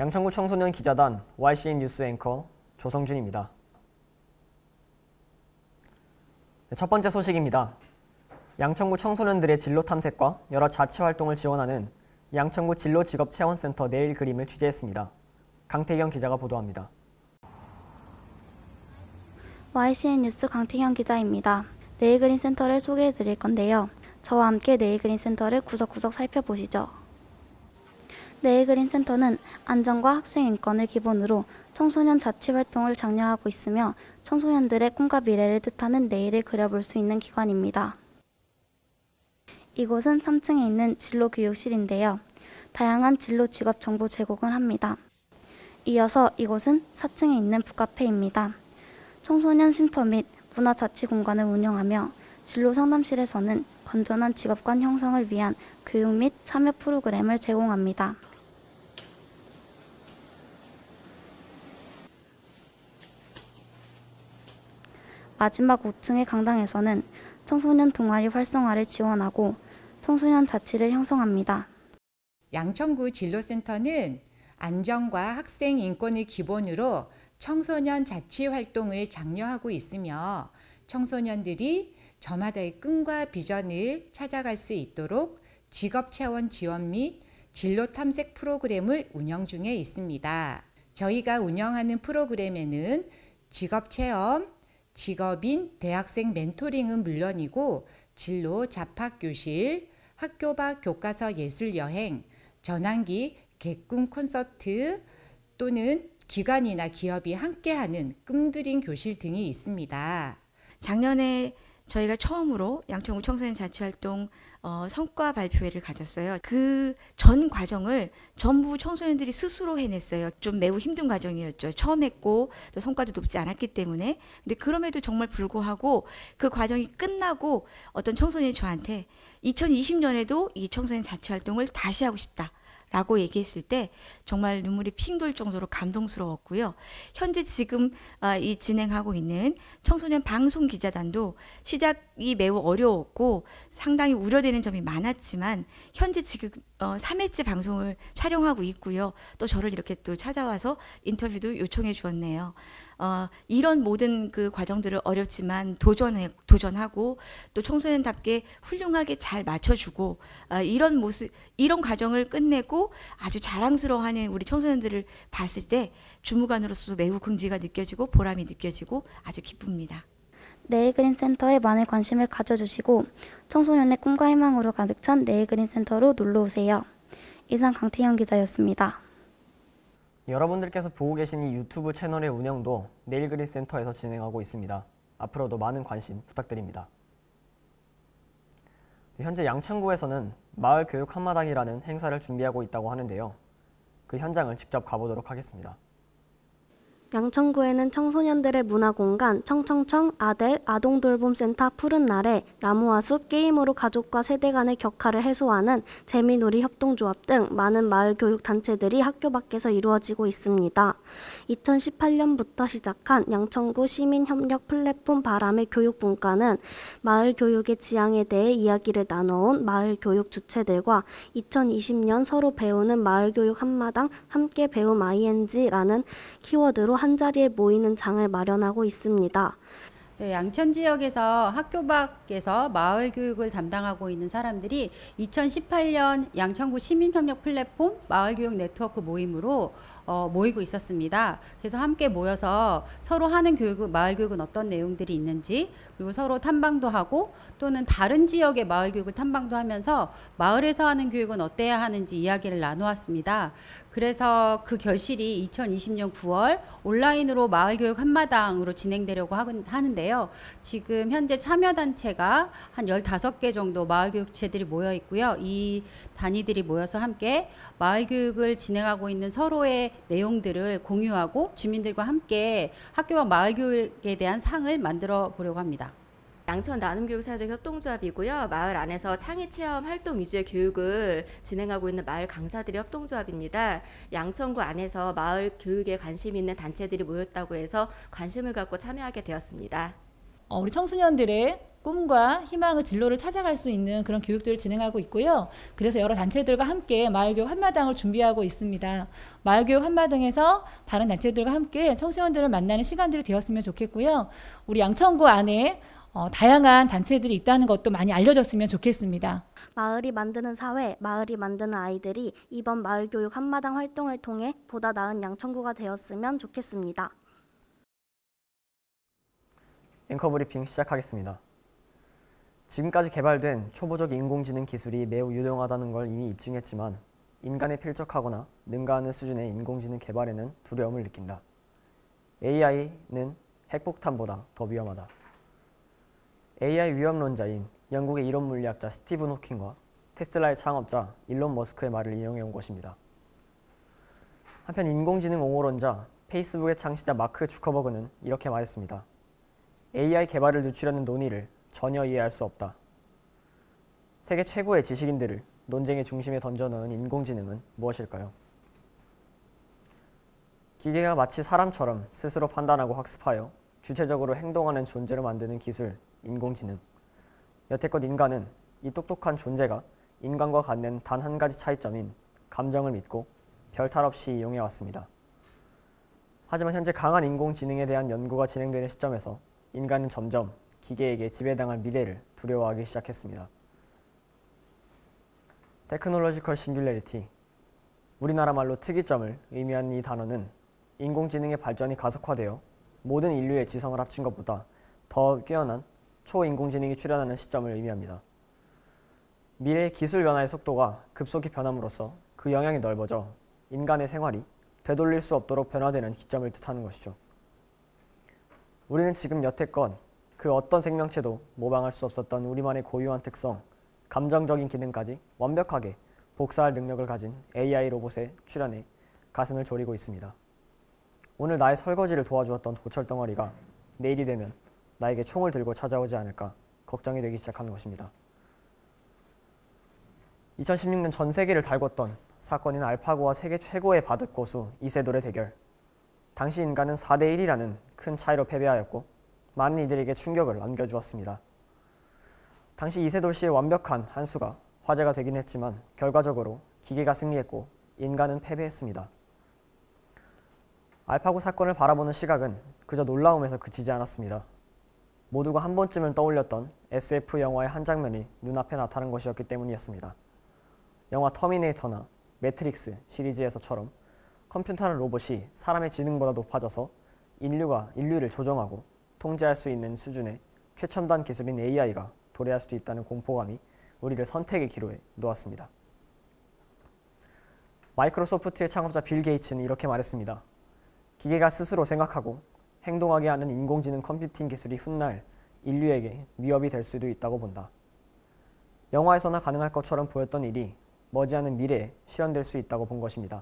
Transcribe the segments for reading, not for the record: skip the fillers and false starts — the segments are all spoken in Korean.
양천구 청소년 기자단 YCN 뉴스 앵커 조성준입니다. 첫 번째 소식입니다. 양천구 청소년들의 진로 탐색과 여러 자치 활동을 지원하는 양천구 진로직업체험센터 내일 그림을 취재했습니다. 강태경 기자가 보도합니다. YCN 뉴스 강태경 기자입니다. 내일 그림 센터를 소개해 드릴 건데요. 저와 함께 내일 그림 센터를 구석구석 살펴보시죠. 내일 그림 센터는 안전과 학생 인권을 기본으로 청소년 자치 활동을 장려하고 있으며 청소년들의 꿈과 미래를 뜻하는 내일을 그려볼 수 있는 기관입니다. 이곳은 3층에 있는 진로교육실인데요. 다양한 진로 직업 정보 제공을 합니다. 이어서 이곳은 4층에 있는 북카페입니다. 청소년 쉼터 및 문화자치 공간을 운영하며 진로 상담실에서는 건전한 직업관 형성을 위한 교육 및 참여 프로그램을 제공합니다. 마지막 5층의 강당에서는 청소년 동아리 활성화를 지원하고 청소년 자치를 형성합니다. 양천구 진로센터는 안전과 학생 인권을 기본으로 청소년 자치 활동을 장려하고 있으며 청소년들이 저마다의 꿈과 비전을 찾아갈 수 있도록 직업체험 지원 및 진로 탐색 프로그램을 운영 중에 있습니다. 저희가 운영하는 프로그램에는 직업체험, 직업인, 대학생 멘토링은 물론이고 진로 잡학교실, 학교 밖 교과서 예술여행, 전환기 개꿈 콘서트 또는 기관이나 기업이 함께하는 꿈드림 교실 등이 있습니다. 작년에 저희가 처음으로 양천구 청소년 자치활동 성과 발표회를 가졌어요. 그 전 과정을 전부 청소년들이 스스로 해냈어요. 좀 매우 힘든 과정이었죠. 처음 했고 또 성과도 높지 않았기 때문에. 근데 그럼에도 정말 불구하고 그 과정이 끝나고 어떤 청소년이 저한테 2020년에도 이 청소년 자치활동을 다시 하고 싶다 라고 얘기했을 때 정말 눈물이 핑 돌 정도로 감동스러웠고요. 현재 지금 이 진행하고 있는 청소년 방송 기자단도 시작이 매우 어려웠고 상당히 우려되는 점이 많았지만 현재 지금 3회째 방송을 촬영하고 있고요. 또 저를 이렇게 또 찾아와서 인터뷰도 요청해 주었네요. 이런 모든 그 과정들을 어렵지만 도전하고 또 청소년답게 훌륭하게 잘 맞춰주고 이런 모습, 이런 과정을 끝내고 아주 자랑스러워하는 우리 청소년들을 봤을 때 주무관으로서 매우 긍지가 느껴지고 보람이 느껴지고 아주 기쁩니다. 내일 그림 센터에 많은 관심을 가져주시고 청소년의 꿈과 희망으로 가득 찬 내일 그림 센터로 놀러오세요. 이상 강태경 기자였습니다. 여러분들께서 보고 계신 이 유튜브 채널의 운영도 내일 그림 센터에서 진행하고 있습니다. 앞으로도 많은 관심 부탁드립니다. 현재 양천구에서는 마을 교육 한마당이라는 행사를 준비하고 있다고 하는데요. 그 현장을 직접 가보도록 하겠습니다. 양천구에는 청소년들의 문화공간 청청청 아델 아동돌봄센터 푸른 날에 나무와 숲 게임으로 가족과 세대 간의 격화를 해소하는 재미놀이 협동조합 등 많은 마을 교육 단체들이 학교 밖에서 이루어지고 있습니다. 2018년부터 시작한 양천구 시민협력 플랫폼 바람의 교육분과는 마을 교육의 지향에 대해 이야기를 나눠온 마을 교육 주체들과 2020년 서로 배우는 마을 교육 한마당 함께 배움 ING라는 키워드로 한자리에 모이는 장을 마련하고 있습니다. 네, 양천 지역에서 학교 밖에서 마을 교육을 담당하고 있는 사람들이 2018년 양천구 시민협력 플랫폼 마을교육 네트워크 모임으로 모이고 있었습니다. 그래서 함께 모여서 서로 하는 교육은 마을 교육은 어떤 내용들이 있는지 그리고 서로 탐방도 하고 또는 다른 지역의 마을 교육을 탐방도 하면서 마을에서 하는 교육은 어때야 하는지 이야기를 나누었습니다. 그래서 그 결실이 2020년 9월 온라인으로 마을교육 한마당으로 진행되려고 하는데요. 지금 현재 참여단체가 한 15개 정도 마을교육체들이 모여 있고요. 이 단위들이 모여서 함께 마을교육을 진행하고 있는 서로의 내용들을 공유하고 주민들과 함께 학교와 마을교육에 대한 상을 만들어 보려고 합니다. 양천 나눔교육사회적 협동조합이고요. 마을 안에서 창의체험 활동 위주의 교육을 진행하고 있는 마을 강사들의 협동조합입니다. 양천구 안에서 마을 교육에 관심 있는 단체들이 모였다고 해서 관심을 갖고 참여하게 되었습니다. 우리 청소년들의 꿈과 희망을 진로를 찾아갈 수 있는 그런 교육들을 진행하고 있고요. 그래서 여러 단체들과 함께 마을교육 한마당을 준비하고 있습니다. 마을교육 한마당에서 다른 단체들과 함께 청소년들을 만나는 시간들이 되었으면 좋겠고요. 우리 양천구 안에 다양한 단체들이 있다는 것도 많이 알려졌으면 좋겠습니다. 마을이 만드는 사회, 마을이 만드는 아이들이 이번 마을교육 한마당 활동을 통해 보다 나은 양천구가 되었으면 좋겠습니다. 앵커 브리핑 시작하겠습니다. 지금까지 개발된 초보적 인공지능 기술이 매우 유용하다는 걸 이미 입증했지만 인간에 필적하거나 능가하는 수준의 인공지능 개발에는 두려움을 느낀다. AI는 핵폭탄보다 더 위험하다. AI 위험론자인 영국의 이론 물리학자 스티븐 호킹과 테슬라의 창업자 일론 머스크의 말을 인용해 온 것입니다. 한편 인공지능 옹호론자 페이스북의 창시자 마크 주커버그는 이렇게 말했습니다. AI 개발을 늦추려는 논의를 전혀 이해할 수 없다. 세계 최고의 지식인들을 논쟁의 중심에 던져넣은 인공지능은 무엇일까요? 기계가 마치 사람처럼 스스로 판단하고 학습하여 주체적으로 행동하는 존재로 만드는 기술, 인공지능. 여태껏 인간은 이 똑똑한 존재가 인간과 갖는 단 한 가지 차이점인 감정을 믿고 별탈 없이 이용해왔습니다. 하지만 현재 강한 인공지능에 대한 연구가 진행되는 시점에서 인간은 점점 기계에게 지배당할 미래를 두려워하기 시작했습니다. 테크놀로지컬 싱귤레리티, 우리나라 말로 특이점을 의미하는 이 단어는 인공지능의 발전이 가속화되어 모든 인류의 지성을 합친 것보다 더 뛰어난 초인공지능이 출현하는 시점을 의미합니다. 미래의 기술 변화의 속도가 급속히 변함으로써 그 영향이 넓어져 인간의 생활이 되돌릴 수 없도록 변화되는 기점을 뜻하는 것이죠. 우리는 지금 여태껏 그 어떤 생명체도 모방할 수 없었던 우리만의 고유한 특성, 감정적인 기능까지 완벽하게 복사할 능력을 가진 AI 로봇의 출현에 가슴을 졸이고 있습니다. 오늘 나의 설거지를 도와주었던 고철덩어리가 내일이 되면 나에게 총을 들고 찾아오지 않을까 걱정이 되기 시작하는 것입니다. 2016년 전 세계를 달궜던 사건인 알파고와 세계 최고의 바둑 고수 이세돌의 대결. 당시 인간은 4대1이라는 큰 차이로 패배하였고 많은 이들에게 충격을 안겨주었습니다. 당시 이세돌 씨의 완벽한 한 수가 화제가 되긴 했지만 결과적으로 기계가 승리했고 인간은 패배했습니다. 알파고 사건을 바라보는 시각은 그저 놀라움에서 그치지 않았습니다. 모두가 한 번쯤은 떠올렸던 SF 영화의 한 장면이 눈앞에 나타난 것이었기 때문이었습니다. 영화 터미네이터나 매트릭스 시리즈에서처럼 컴퓨터는 로봇이 사람의 지능보다 높아져서 인류를 조종하고 통제할 수 있는 수준의 최첨단 기술인 AI가 도래할 수도 있다는 공포감이 우리를 선택의 기로에 놓았습니다. 마이크로소프트의 창업자 빌 게이츠는 이렇게 말했습니다. 기계가 스스로 생각하고 행동하게 하는 인공지능 컴퓨팅 기술이 훗날 인류에게 위협이 될 수도 있다고 본다. 영화에서나 가능할 것처럼 보였던 일이 머지않은 미래에 실현될 수 있다고 본 것입니다.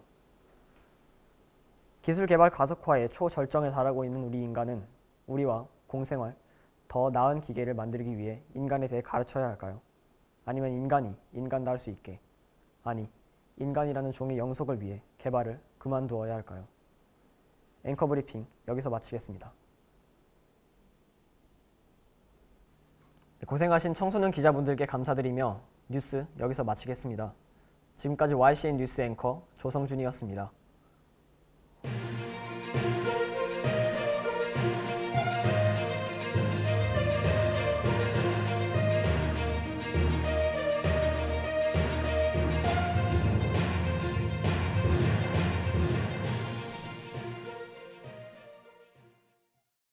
기술 개발 가속화의 초절정에 달하고 있는 우리 인간은 우리와 공생활, 더 나은 기계를 만들기 위해 인간에 대해 가르쳐야 할까요? 아니면 인간이 인간다울 수 있게, 아니 인간이라는 종의 영속을 위해 개발을 그만두어야 할까요? 앵커 브리핑 여기서 마치겠습니다. 고생하신 청소년 기자분들께 감사드리며 뉴스 여기서 마치겠습니다. 지금까지 YCN 뉴스 앵커 조성준이었습니다.